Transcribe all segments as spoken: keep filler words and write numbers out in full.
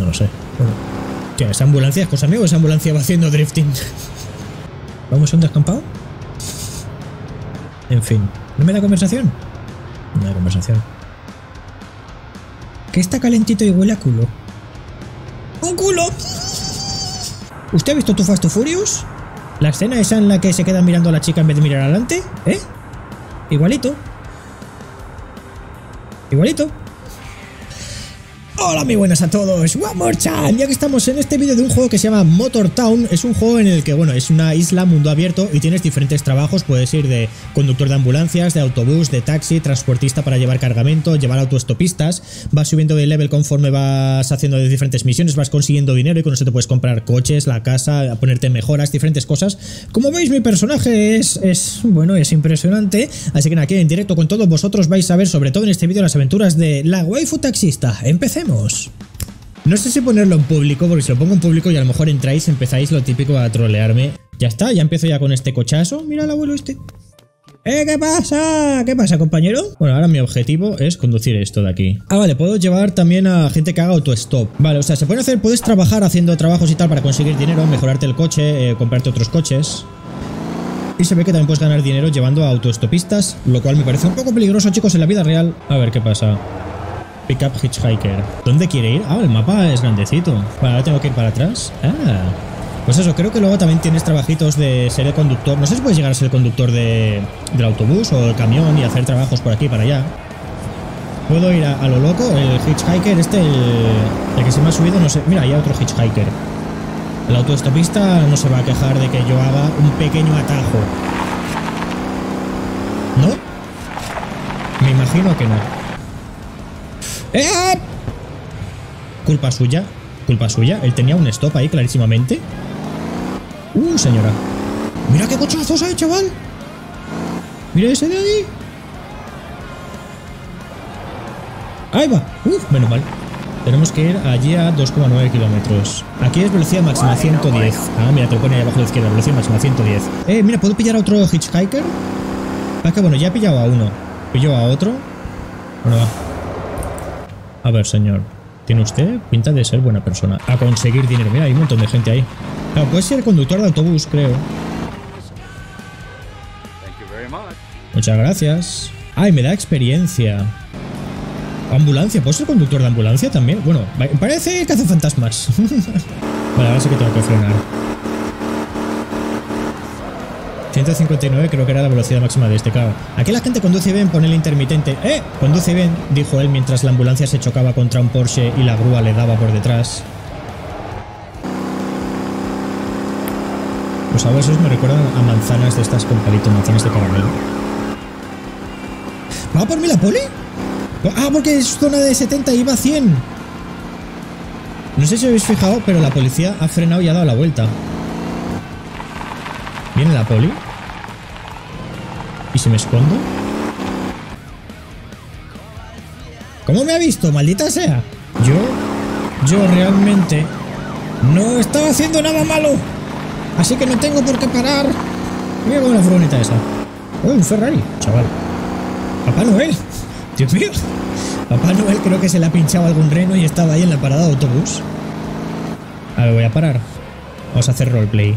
lo sé. Bueno. Tío, esa ambulancia es cosa mía o esa ambulancia va haciendo drifting. ¿Vamos a un descampado? En fin. ¿No me da conversación? No me da conversación. ¿Qué está calentito y huele a culo? ¡Un culo! ¿Usted ha visto Too Fast, Too Furious? La escena esa en la que se queda mirando a la chica en vez de mirar adelante, ¿eh? Igualito. Igualito. Hola, muy buenas a todos, One More Chan. Ya que estamos en este vídeo de un juego que se llama Motor Town, es un juego en el que, bueno, es una isla mundo abierto y tienes diferentes trabajos. Puedes ir de conductor de ambulancias, de autobús, de taxi, transportista para llevar cargamento, llevar autoestopistas. Vas subiendo de level conforme vas haciendo de diferentes misiones, vas consiguiendo dinero y con eso te puedes comprar coches, la casa, ponerte mejoras, diferentes cosas. Como veis, mi personaje es, es bueno, es impresionante. Así que nada, aquí en directo con todos vosotros vais a ver, sobre todo en este vídeo, las aventuras de la waifu taxista. Empecemos. No sé si ponerlo en público, porque si lo pongo en público y a lo mejor entráis, empezáis lo típico a trolearme. Ya está, ya empiezo ya con este cochazo. Mira el abuelo este. ¡Eh, qué pasa! ¿Qué pasa, compañero? Bueno, ahora mi objetivo es conducir esto de aquí. Ah, vale, puedo llevar también a gente que haga autostop. Vale, o sea, se puede hacer, puedes trabajar haciendo trabajos y tal para conseguir dinero, mejorarte el coche, eh, comprarte otros coches. Y se ve que también puedes ganar dinero llevando a autoestopistas, lo cual me parece un poco peligroso, chicos, en la vida real. A ver qué pasa. Pick up hitchhiker. ¿Dónde quiere ir? Ah, el mapa es grandecito. Vale, ahora tengo que ir para atrás. Ah. Pues eso, creo que luego también tienes trabajitos de ser el conductor. No sé si puedes llegar a ser el conductor de, del autobús o el camión y hacer trabajos por aquí y para allá. Puedo ir a, a lo loco. El hitchhiker este, el, el que se me ha subido, no sé. Mira, hay otro hitchhiker. El autoestopista no se va a quejar de que yo haga un pequeño atajo. ¿No? Me imagino que no. ¡Eh! Culpa suya, culpa suya. Él tenía un stop ahí clarísimamente. Uh, señora. Mira qué cochazos hay, chaval. Mira ese de ahí. Ahí va. Uf, menos mal. Tenemos que ir allí a dos coma nueve kilómetros. Aquí es velocidad máxima ciento diez. Ah, mira, te lo pone ahí abajo a la izquierda. Velocidad máxima ciento diez. Eh, mira, ¿puedo pillar a otro hitchhiker? Ah, que bueno, ya he pillado a uno. Pillo a otro. Bueno, va. A ver, señor, tiene usted pinta de ser buena persona. A conseguir dinero. Mira, hay un montón de gente ahí. Claro, puede ser conductor de autobús, creo. Muchas gracias. Ay, me da experiencia. Ambulancia, ¿puedo ser conductor de ambulancia también? Bueno, parece que hace fantasmas. Vale, ahora sí que tengo que frenar. ciento cincuenta y nueve creo que era la velocidad máxima de este, claro. Aquí la gente conduce bien, pone el intermitente. ¡Eh! Conduce bien, dijo él mientras la ambulancia se chocaba contra un Porsche y la grúa le daba por detrás. Los sabores me recuerdan a manzanas de estas con palito, manzanas de caramelo. ¿Va por mí la poli? Ah, porque es zona de setenta y iba a cien. No sé si habéis fijado, pero la policía ha frenado y ha dado la vuelta. ¿Viene la poli? ¿Y si me escondo? ¿Cómo me ha visto? ¡Maldita sea! Yo... Yo realmente... no estaba haciendo nada malo. Así que no tengo por qué parar. Mira con la furgoneta esa. ¡Oh, un Ferrari! Chaval. ¡Papá Noel! ¡Dios mío! Papá Noel creo que se le ha pinchado algún reno y estaba ahí en la parada de autobús. A ver, voy a parar. Vamos a hacer roleplay.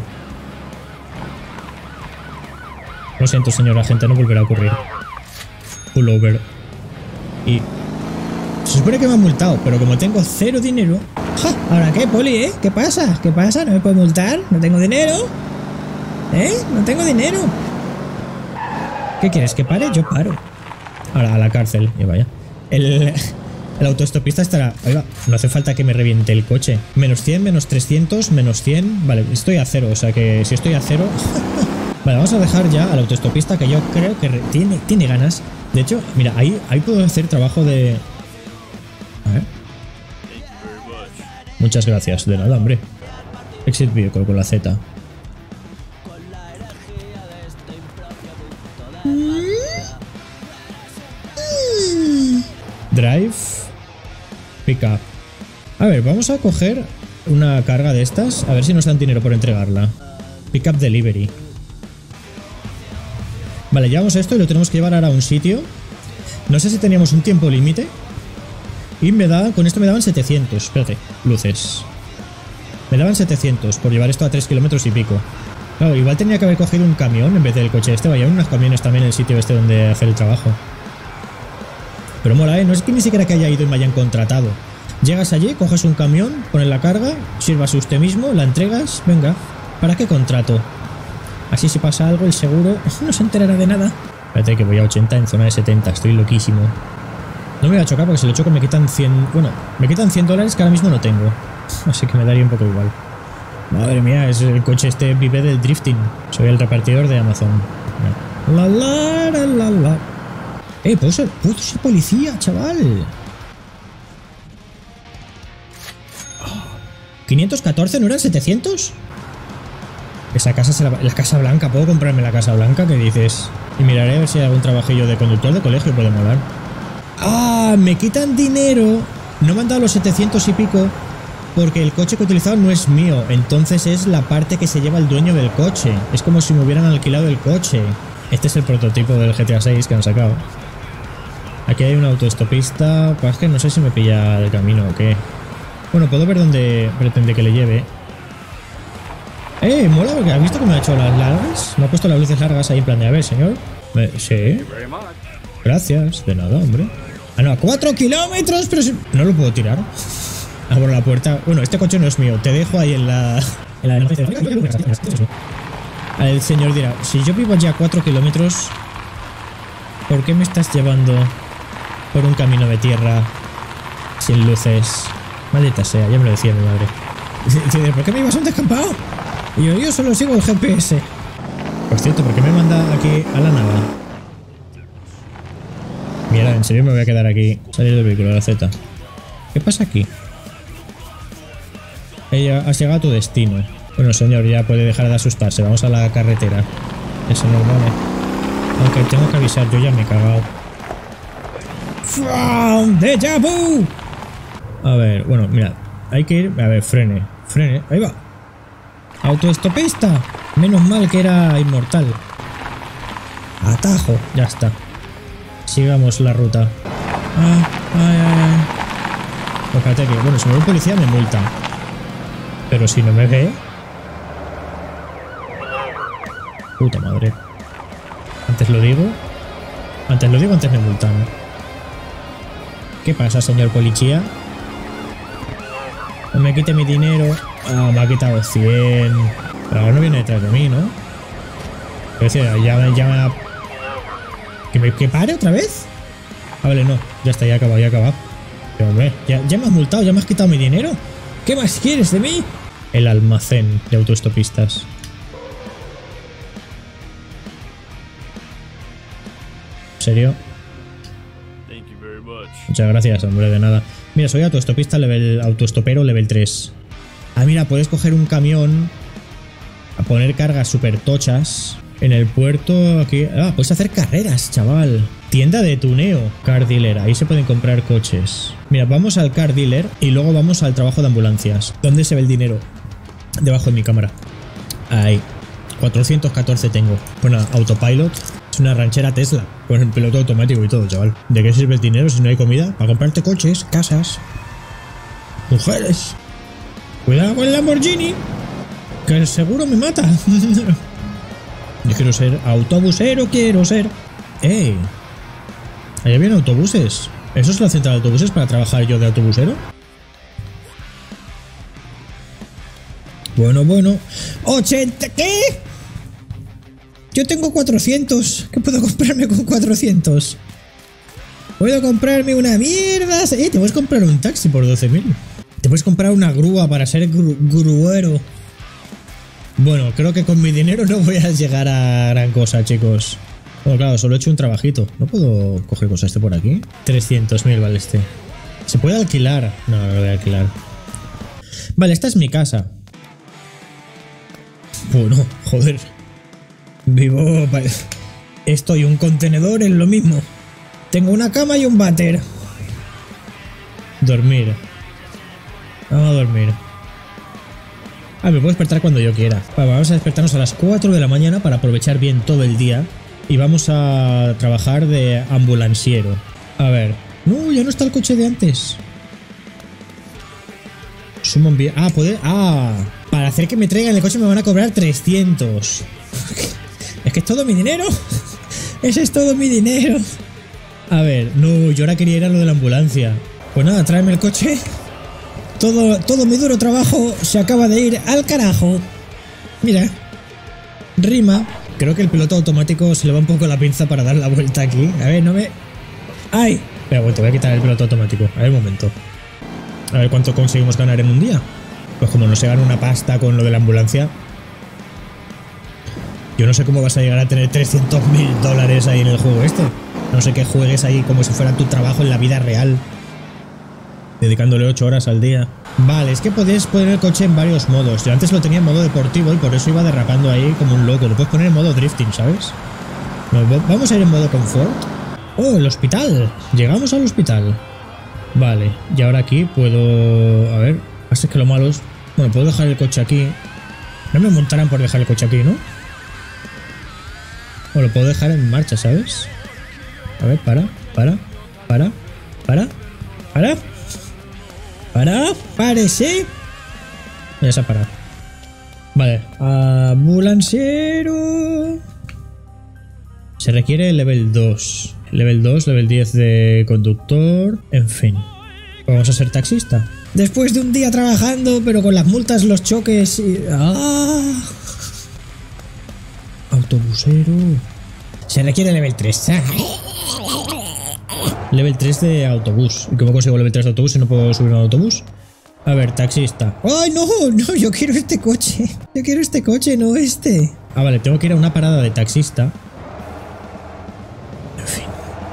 Lo siento, señora gente, no volverá a ocurrir. Pull over. Y... se supone que me han multado, pero como tengo cero dinero... ¡Ja! ¿Ahora qué, poli, eh? ¿Qué pasa? ¿Qué pasa? ¿No me puedo multar? ¿No tengo dinero? ¿Eh? No tengo dinero. ¿Qué quieres? ¿Que pare? Yo paro. Ahora, a la cárcel. Y vaya. El... el autoestopista estará... Oiga, no hace falta que me reviente el coche. Menos cien, menos trescientos, menos cien... Vale, estoy a cero, o sea que si estoy a cero... Vale, vamos a dejar ya al autoestopista, que yo creo que tiene, tiene ganas. De hecho, mira, ahí, ahí puedo hacer trabajo de... A ver. Muchas gracias, de nada, hombre. Exit vehicle con la Z. Drive. Pick up. A ver, vamos a coger una carga de estas. A ver si nos dan dinero por entregarla. Pick up delivery. Vale, llevamos esto y lo tenemos que llevar ahora a un sitio. No sé si teníamos un tiempo límite. Y me da, con esto me daban setecientos. Espérate, luces. Me daban setecientos por llevar esto a tres kilómetros y pico. Claro, igual tenía que haber cogido un camión en vez del coche este. Vaya, unos camiones también en el sitio este donde hacer el trabajo. Pero mola, ¿eh? No es que ni siquiera que haya ido y me hayan contratado. Llegas allí, coges un camión, pones la carga, sírvase usted mismo, la entregas, venga. ¿Para qué contrato? Así si pasa algo el seguro no se enterará de nada. Espérate que voy a ochenta en zona de setenta, estoy loquísimo. No me voy a chocar porque si lo choco me quitan cien... Bueno, me quitan cien dólares que ahora mismo no tengo. Así que me daría un poco igual. Madre mía, es el coche este vive del drifting. Soy el repartidor de Amazon. La la la la la. Eh, puedo ser, puedo ser policía, chaval. ¿quinientos catorce no eran setecientos? Esa casa es la, la Casa Blanca. ¿Puedo comprarme la Casa Blanca? ¿Qué dices? Y miraré a ver si hay algún trabajillo de conductor de colegio puede molar. ¡Ah! Me quitan dinero. No me han dado los setecientos y pico porque el coche que he utilizado no es mío. Entonces es la parte que se lleva el dueño del coche. Es como si me hubieran alquilado el coche. Este es el prototipo del G T A seis que han sacado. Aquí hay un autoestopista. Pues es que no sé si me pilla el camino o qué. Bueno, puedo ver dónde pretende que le lleve. Eh, mola porque ¿has visto cómo me ha hecho las largas? Me ha puesto las luces largas ahí en plan de, a ver, señor. Eh, sí. Gracias. De nada, hombre. Ah, no, a cuatro kilómetros, pero si... no lo puedo tirar. Abro la puerta. Bueno, este coche no es mío. Te dejo ahí en la... En la... El señor dirá, si yo vivo ya a cuatro kilómetros, ¿por qué me estás llevando por un camino de tierra sin luces? Maldita sea, ya me lo decía mi madre. ¿Por qué me ibas a un descampado? Y yo, yo solo sigo el G P S. Por cierto, ¿por qué me manda aquí a la nada? Mira, en serio me voy a quedar aquí. Salir del vehículo, la Z. ¿Qué pasa aquí? Ella has llegado a tu destino. Bueno, señor, ya puede dejar de asustarse. Vamos a la carretera. Eso no vale. Aunque tengo que avisar, yo ya me he cagado. ¡From déjà vu! A ver, bueno, mira. Hay que ir... A ver, frene. Frene. Ahí va. Autoestopista. Menos mal que era inmortal. Atajo. Ya está. Sigamos la ruta. Ah, ay, ay, ay. Pues fíjate que, bueno, si me ve un policía me multa. Pero si no me ve... Puta madre. Antes lo digo. Antes lo digo, antes me multan. ¿Qué pasa, señor policía? No me quite mi dinero. Ah, me ha quitado cien. Pero ahora no viene detrás de mí, ¿no? Es decir, ya, ya... ¿Que, me, ¿Que pare otra vez? Ah, vale, no. Ya está, ya ha acabado, ya ha acabado. Pero hombre, ya, ya me has multado, ya me has quitado mi dinero. ¿Qué más quieres de mí? El almacén de autoestopistas. ¿En serio? Muchas gracias, hombre, de nada. Mira, soy autoestopista, level autoestopero, level tres. Ah, mira, puedes coger un camión a poner cargas super tochas en el puerto aquí. Ah, puedes hacer carreras, chaval. Tienda de tuneo, car dealer. Ahí se pueden comprar coches. Mira, vamos al car dealer y luego vamos al trabajo de ambulancias. ¿Dónde se ve el dinero? Debajo de mi cámara. Ahí. cuatrocientos catorce tengo. Bueno, autopilot. Es una ranchera Tesla. Con el piloto automático y todo, chaval. ¿De qué sirve el dinero si no hay comida? Para comprarte coches, casas, mujeres. Cuidado con el Lamborghini, que el seguro me mata. Yo quiero ser autobusero, quiero ser. ¡Eh! Ahí vienen autobuses. ¿Eso es la central de autobuses para trabajar yo de autobusero? Bueno, bueno. ¡ochenta! ¿Qué? Yo tengo cuatrocientos. ¿Qué puedo comprarme con cuatrocientos? Puedo comprarme una mierda. Eh, te puedes comprar un taxi por doce mil. Te puedes comprar una grúa para ser gru gruero. Bueno, creo que con mi dinero no voy a llegar a gran cosa, chicos. Bueno, claro, solo he hecho un trabajito. ¿No puedo coger cosas este por aquí? trescientos mil vale este. ¿Se puede alquilar? No, no lo voy a alquilar. Vale, esta es mi casa. Bueno, joder. Vivo... Esto y un contenedor es lo mismo. Tengo una cama y un váter. Dormir. Vamos a dormir. Ah, me puedo despertar cuando yo quiera. Vale, vamos a despertarnos a las cuatro de la mañana para aprovechar bien todo el día. Y vamos a trabajar de ambulanciero. A ver. No, ya no está el coche de antes. Summon Be- Ah, puede... Ah, para hacer que me traigan el coche me van a cobrar trescientos. Es que es todo mi dinero. Ese es todo mi dinero. A ver, no, yo ahora quería ir a lo de la ambulancia. Pues nada, tráeme el coche. Todo, todo mi duro trabajo se acaba de ir al carajo. Mira. Rima. Creo que el piloto automático se le va un poco la pinza para dar la vuelta aquí. A ver, no me... ¡Ay! Espera, bueno, te voy a quitar el piloto automático. A ver, un momento. A ver cuánto conseguimos ganar en un día. Pues como no se gana una pasta con lo de la ambulancia... Yo no sé cómo vas a llegar a tener trescientos mil dólares ahí en el juego este. No sé que juegues ahí como si fuera tu trabajo en la vida real. Dedicándole ocho horas al día. Vale, es que podéis poner el coche en varios modos. Yo antes lo tenía en modo deportivo y por eso iba derrapando ahí como un loco. Lo puedes poner en modo drifting, ¿sabes? Vamos a ir en modo confort. Oh, el hospital. Llegamos al hospital. Vale, y ahora aquí puedo... A ver, así es que lo malo es... Bueno, puedo dejar el coche aquí. No me montarán por dejar el coche aquí, ¿no? O lo puedo dejar en marcha, ¿sabes? A ver, para, para, para, para, para, para, párese. Ya se ha parado. Vale, ambulanciero. Se requiere el level dos. Level dos, level diez de conductor. En fin. Vamos a ser taxista. Después de un día trabajando, pero con las multas, los choques y... ¡Ah! Autobusero. Se requiere level tres. Level tres de autobús. ¿Y cómo consigo level tres de autobús si no puedo subir a un autobús? A ver, taxista. ¡Ay, no! No, yo quiero este coche. Yo quiero este coche, no este. Ah, vale, tengo que ir a una parada de taxista. En fin.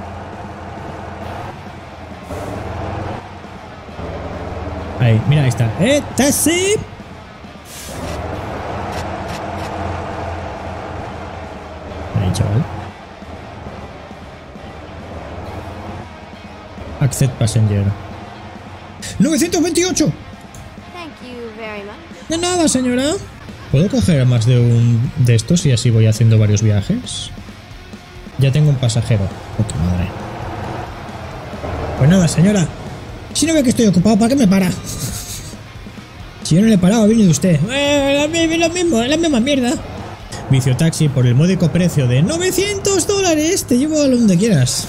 Ahí, mira, ahí está. ¡Eh, taxi! Ahí, chaval. Accept passenger. ¡novecientos veintiocho! De nada, señora. ¿Puedo coger más de un de estos y así voy haciendo varios viajes? Ya tengo un pasajero. ¡Puta madre! Pues nada, señora. Si no ve que estoy ocupado, ¿para qué me para? Si yo no le he parado, viene de usted. Eh, lo mismo, la misma mierda. Vicio taxi por el módico precio de novecientos dólares. Te llevo a donde quieras.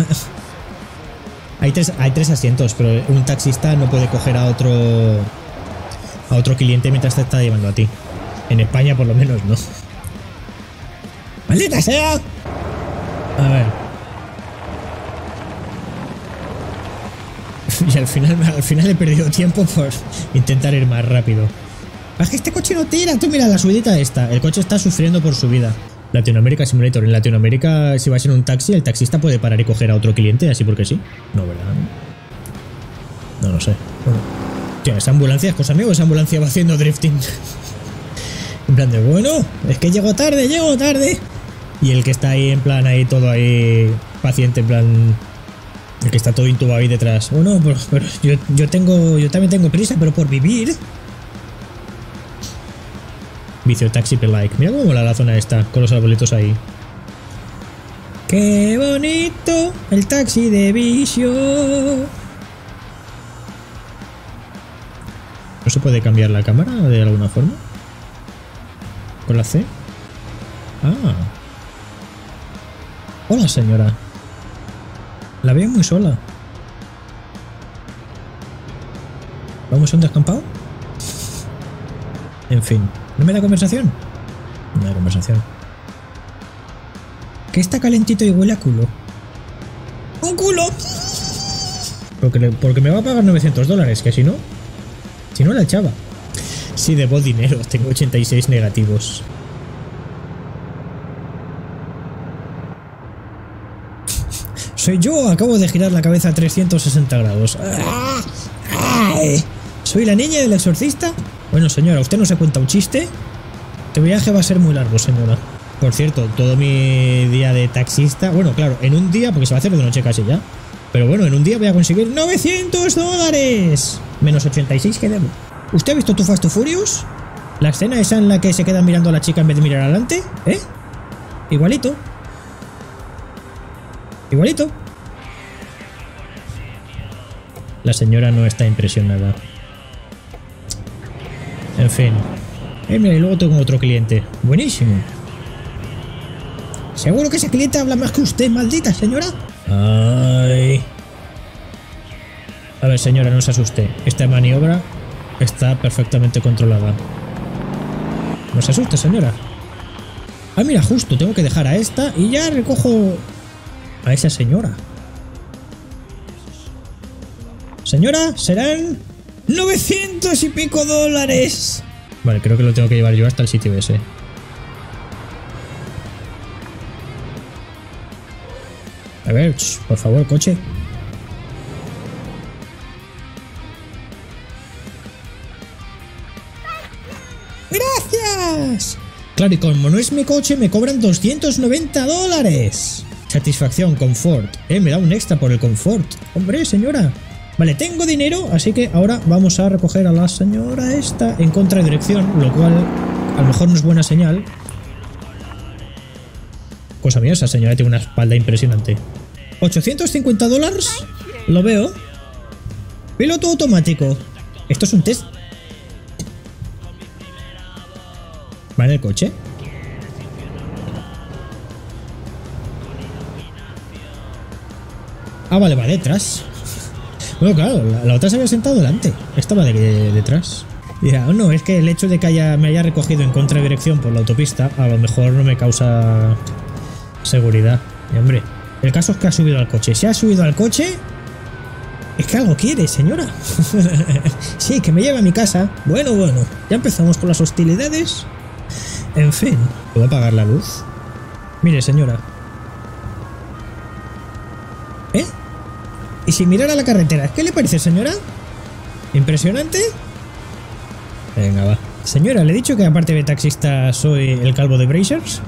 Hay tres, hay tres asientos, pero un taxista no puede coger a otro a otro cliente mientras te está llevando a ti. En España por lo menos no. ¡Maldita sea! A ver. Y al final, al final he perdido tiempo por intentar ir más rápido. Es que este coche no tira. Tú mira la subidita esta. El coche está sufriendo por su vida. Latinoamérica Simulator. En Latinoamérica, si vas en un taxi, el taxista puede parar y coger a otro cliente, así porque sí. No, ¿verdad? No, no lo sé. Bueno. Tío, esa ambulancia es cosa mía o esa ambulancia va haciendo drifting. En plan de, bueno, es que llego tarde, llego tarde. Y el que está ahí, en plan, ahí todo ahí paciente, en plan... El que está todo intubado ahí detrás. Bueno, pero, pero yo, yo tengo... Yo también tengo prisa, pero por vivir... Vicio taxi per like. Mira cómo mola la zona esta, con los arbolitos ahí. ¡Qué bonito! El taxi de Vicio. ¿No se puede cambiar la cámara de alguna forma? ¿Con la C? Ah. Hola, señora. La veo muy sola. ¿Vamos a un descampado? En fin. ¿No me da conversación? No me da conversación. Que está calentito y huele a culo. ¡Un culo! Porque, le, porque me va a pagar novecientos dólares, que si no... Si no la echaba. Sí, debo dinero. Tengo ochenta y seis negativos. Soy yo. Acabo de girar la cabeza a trescientos sesenta grados. ¡Ay! ¿Soy la niña del exorcista? Bueno, señora, ¿usted no se cuenta un chiste? Este viaje va a ser muy largo, señora. Por cierto, todo mi día de taxista... Bueno, claro, en un día, porque se va a hacer de noche casi ya. Pero bueno, en un día voy a conseguir novecientos dólares. Menos ochenta y seis que debo. ¿Usted ha visto Too Fast, Too Furious? La escena esa en la que se quedan mirando a la chica en vez de mirar adelante. ¿Eh? Igualito. Igualito. La señora no está impresionada. En fin. Eh, mira, y luego tengo otro cliente. Buenísimo. ¿Seguro que ese cliente habla más que usted, maldita señora? Ay. A ver, señora, no se asuste. Esta maniobra está perfectamente controlada. No se asuste, señora. Ah, mira, justo, tengo que dejar a esta y ya recojo a esa señora. Señora, serán novecientos y pico dólares. Vale, creo que lo tengo que llevar yo hasta el sitio ese. A ver, ch, por favor, coche. ¡Gracias! Claro, y como no es mi coche, me cobran doscientos noventa dólares. Satisfacción, confort. Eh, me da un extra por el confort. Hombre, señora. Vale, tengo dinero, así que ahora vamos a recoger a la señora esta en contradirección, lo cual a lo mejor no es buena señal. Cosa mía, esa señora tiene una espalda impresionante. ¿ochocientos cincuenta dólares? Lo veo. Piloto automático. Esto es un test. ¿Va en el coche? Ah, vale, va detrás. Bueno, claro, la, la otra se había sentado delante. Esta va de, de, detrás. Ya, no, es que el hecho de que haya, me haya recogido en contradirección por la autopista, a lo mejor no me causa seguridad. Y hombre, el caso es que ha subido al coche. Si ha subido al coche, es que algo quiere, señora. Sí, que me lleve a mi casa. Bueno, bueno, ya empezamos con las hostilidades. En fin, ¿puedo apagar la luz? Mire, señora. ¿Eh? ¿Y si mirara la carretera? ¿Qué le parece, señora? ¿Impresionante? Venga, va. Señora, le he dicho que aparte de taxista soy el calvo de Brazers.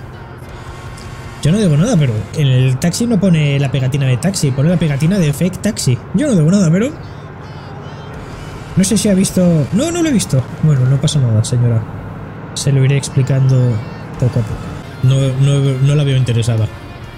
Yo no debo nada, pero en el taxi no pone la pegatina de taxi, pone la pegatina de fake taxi. Yo no debo nada, pero... No sé si ha visto... No, no lo he visto. Bueno, no pasa nada, señora. Se lo iré explicando poco a poco. No, no, no la veo interesada.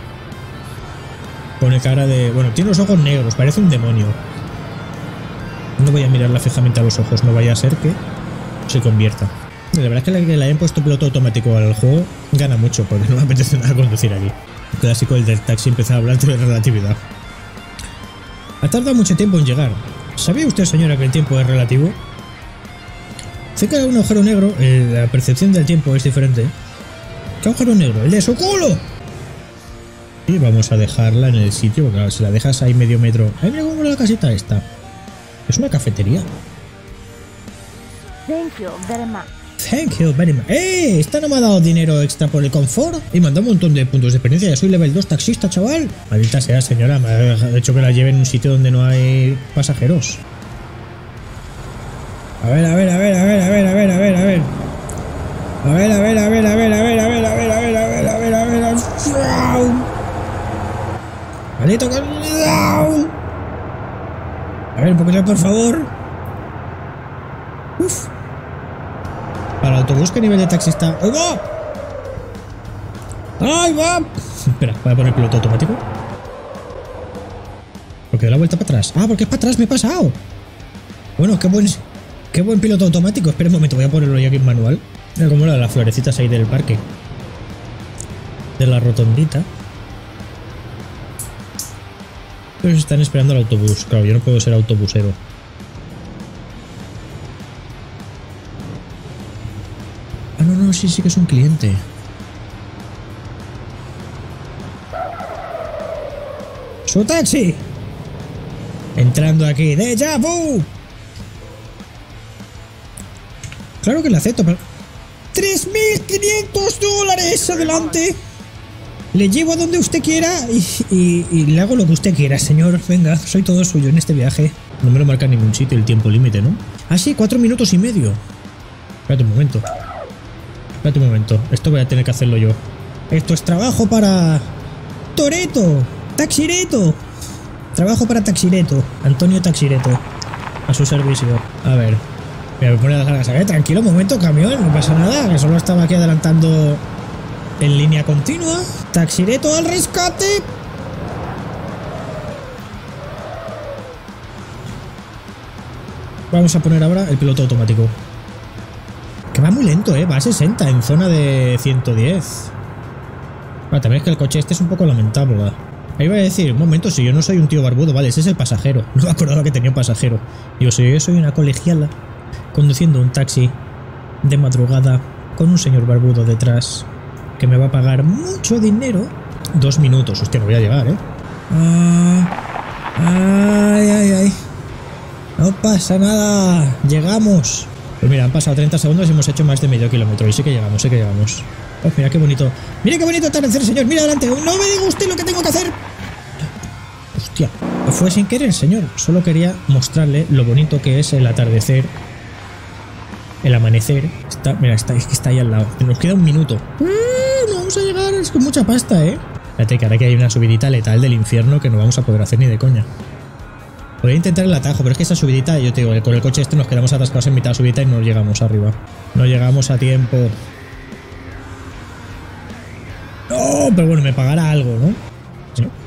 Pone cara de... Bueno, tiene los ojos negros, parece un demonio. No voy a mirarla fijamente a los ojos, no vaya a ser que se convierta. La verdad es que la que le hayan puesto piloto automático al juego gana mucho, porque no me apetece nada conducir aquí. El clásico del del taxi empieza a hablar de relatividad. Ha tardado mucho tiempo en llegar. ¿Sabía usted, señora, que el tiempo es relativo? Cerca de un agujero negro, eh, la percepción del tiempo es diferente. ¿Qué agujero negro? ¡El de su culo! Y vamos a dejarla en el sitio, porque claro, si la dejas ahí medio metro... ¡Ay, mira cómo la casita esta! Es una cafetería. Thank you very much. Thank you very much. ¡Eh! Esta no me ha dado dinero extra por el confort y me ha dado un montón de puntos de experiencia. Ya soy level dos taxista, chaval. Maldita sea, señora. Me ha hecho que la lleve en un sitio donde no hay pasajeros. A ver, a ver, a ver, a ver, a ver, a ver, a ver, a ver. A ver, a ver, a ver, a ver, a ver, a ver, a ver, a ver, a ver, a ver, a ver, a ver. Maldito cuidado. A ver, un poquito, por favor. Uf. Para el autobús, ¿qué nivel de taxi está? ¡Ahí va! ¡Ahí va! Espera, voy a poner piloto automático. Porque da la vuelta para atrás. Ah, porque es para atrás, me he pasado. Bueno, qué buen, qué buen piloto automático. Espera un momento, voy a ponerlo ya aquí en manual. Mira cómo era las florecitas ahí del parque. De la rotondita. Pero se están esperando al autobús. Claro, yo no puedo ser autobusero. Ah, no, no, sí, sí que es un cliente. ¡Su taxi! Entrando aquí. ¡Déjà vu! Claro que le acepto, pero... ¡tres mil quinientos dólares! ¡Adelante! Le llevo a donde usted quiera y, y, y le hago lo que usted quiera, señor. Venga, soy todo suyo en este viaje. No me lo marca en ningún sitio el tiempo límite, ¿no? Ah, sí, cuatro minutos y medio. Espérate un momento. Espérate un momento. Esto voy a tener que hacerlo yo. Esto es trabajo para... Toreto. Taxireto. Trabajo para Taxireto. Antonio Taxireto. A su servicio. A ver. Me voy a poner las cargas. A ver, tranquilo, un momento, camión. No pasa nada. Que solo estaba aquí adelantando... En línea continua. Taxireto al rescate. Vamos a poner ahora el piloto automático. Que va muy lento, ¿eh? Va a sesenta en zona de ciento diez. Ah, también es que el coche este es un poco lamentable, ¿verdad? Ahí voy a decir, un momento, si yo no soy un tío barbudo, vale, ese es el pasajero. No me acordaba que tenía un pasajero. Digo, si yo soy una colegiala conduciendo un taxi de madrugada con un señor barbudo detrás que me va a pagar mucho dinero. Dos minutos, hostia, no voy a llegar, ¿eh? Ah, ay, ay, ay. No pasa nada. Llegamos. Pues mira, han pasado treinta segundos y hemos hecho más de medio kilómetro. Y sí que llegamos, sí que llegamos. Oh, mira qué bonito. Mira qué bonito atardecer, señor. Mira adelante. No me diga usted lo que tengo que hacer. Hostia. Fue sin querer, señor. Solo quería mostrarle lo bonito que es el atardecer. El amanecer. Está, mira, está, es que está ahí al lado. Nos queda un minuto. Uh, no vamos a llegar. Es con mucha pasta, ¿eh? Fíjate que ahora que hay una subidita letal del infierno que no vamos a poder hacer ni de coña. Podría intentar el atajo, pero es que esa subidita, yo te digo, con el coche este nos quedamos atascados en mitad de subidita y no llegamos arriba. No llegamos a tiempo. No, pero bueno, me pagará algo, ¿no? ¿Sí, no?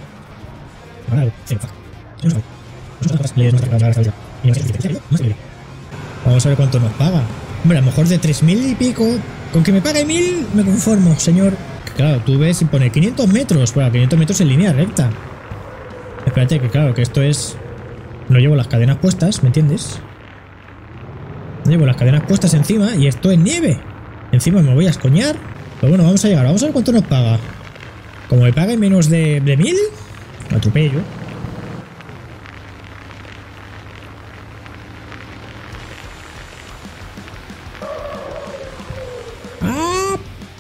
Vamos a ver cuánto nos paga. Hombre, a lo mejor de tres mil y pico. Con que me pague mil, me conformo, señor. Claro, tú ves y pone quinientos metros. Bueno, quinientos metros en línea recta. Espérate, que claro, que esto es... No llevo las cadenas puestas, ¿me entiendes? No llevo las cadenas puestas encima y esto es nieve. Encima me voy a escoñar. Pero bueno, vamos a llegar. Vamos a ver cuánto nos paga. Como me pague menos de, de mil, lo atropello. ¡Ah!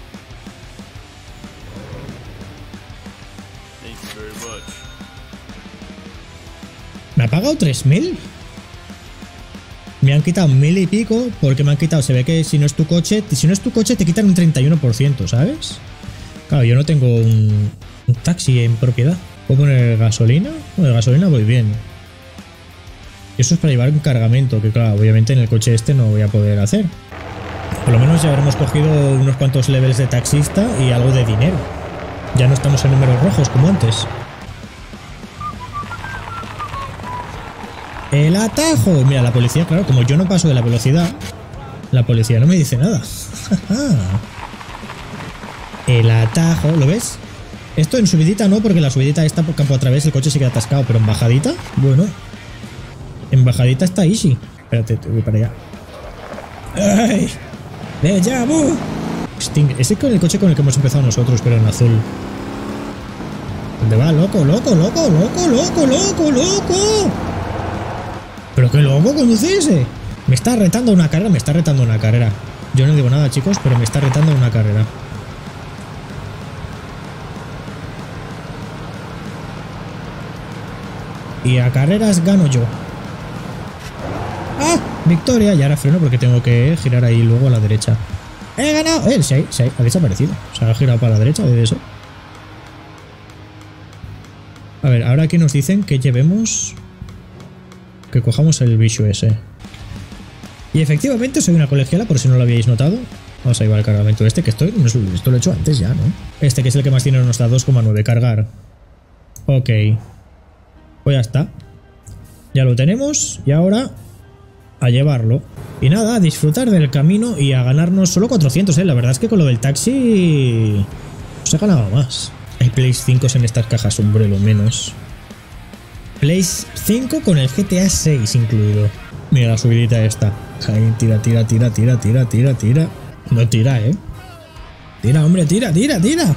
¿Me ha pagado tres mil? Me han quitado mil y pico porque me han quitado, se ve que si no es tu coche, si no es tu coche te quitan un treinta y uno por ciento, ¿sabes? Claro, yo no tengo un, un taxi en propiedad. ¿Puedo poner gasolina? Bueno, de gasolina voy bien. Y eso es para llevar un cargamento, que claro, obviamente en el coche este no voy a poder hacer. Por lo menos ya habremos cogido unos cuantos levels de taxista y algo de dinero. Ya no estamos en números rojos como antes. El atajo. Mira, la policía, claro, como yo no paso de la velocidad, la policía no me dice nada. El atajo, ¿lo ves? Esto en subidita no, porque la subidita está por campo a través, el coche se queda atascado, pero en bajadita, bueno. En bajadita está easy. Espérate, te voy para allá. ¡Ay! ¡Déjà vu! Sting. Ese es el coche con el que hemos empezado nosotros, pero en azul. ¿Dónde va? ¡Loco, loco, loco, loco, loco, loco, loco! ¿Pero qué loco conduce ese? Me está retando una carrera, me está retando una carrera. Yo no digo nada, chicos, pero me está retando una carrera. Y a carreras gano yo. ¡Ah! Victoria. Y ahora freno porque tengo que girar ahí luego a la derecha. ¡He ganado! Eh, sí, sí, ha desaparecido. Se ha girado para la derecha de eso. A ver, ahora aquí nos dicen que llevemos... Que cojamos el bicho ese. Y efectivamente soy una colegiala, por si no lo habíais notado. Vamos a llevar el cargamento este, que estoy, esto lo he hecho antes ya, ¿no? Este que es el que más dinero nos da, dos coma nueve, cargar. Ok. Pues ya está. Ya lo tenemos y ahora a llevarlo. Y nada, a disfrutar del camino y a ganarnos solo cuatrocientos, ¿eh? La verdad es que con lo del taxi se ha ganado más. Hay Play cinco en estas cajas, hombre, lo menos. Play cinco con el G T A seis incluido. Mira la subidita esta. Ahí, tira, tira, tira, tira, tira, tira, tira. No tira, ¿eh? Tira, hombre, tira, tira, tira.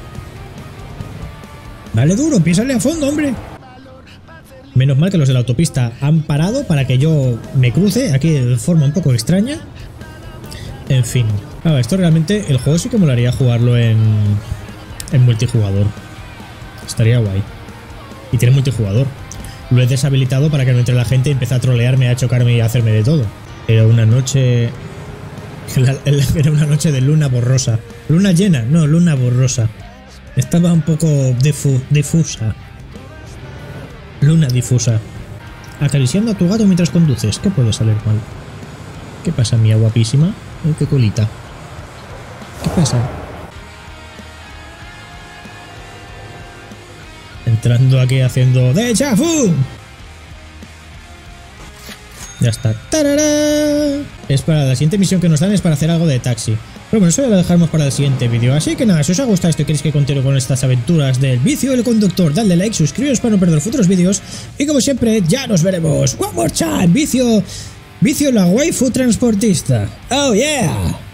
Dale duro, písale a fondo, hombre. Menos mal que los de la autopista han parado para que yo me cruce aquí de forma un poco extraña. En fin. Ah, esto realmente, el juego sí que molaría jugarlo en, en multijugador. Estaría guay. Y tiene multijugador. Lo he deshabilitado para que no entre la gente y empiece a trolearme, a chocarme y a hacerme de todo. Era una noche... Era una noche de luna borrosa. Luna llena, no, luna borrosa. Estaba un poco difu difusa. Luna difusa. Acariciando a tu gato mientras conduces. ¿Qué puede salir mal? ¿Qué pasa, mía guapísima? Ay, qué colita. ¿Qué pasa? Entrando aquí haciendo déjà vu. Ya está. ¡Tarará! Es para la siguiente misión que nos dan, es para hacer algo de taxi. Pero bueno, eso ya lo dejaremos para el siguiente vídeo. Así que nada, si os ha gustado esto y queréis que continúe con estas aventuras del vicio del conductor, dadle like, suscribiros para no perder futuros vídeos. Y como siempre, ya nos veremos. One more time, vicio... Vicio la waifu transportista. Oh yeah.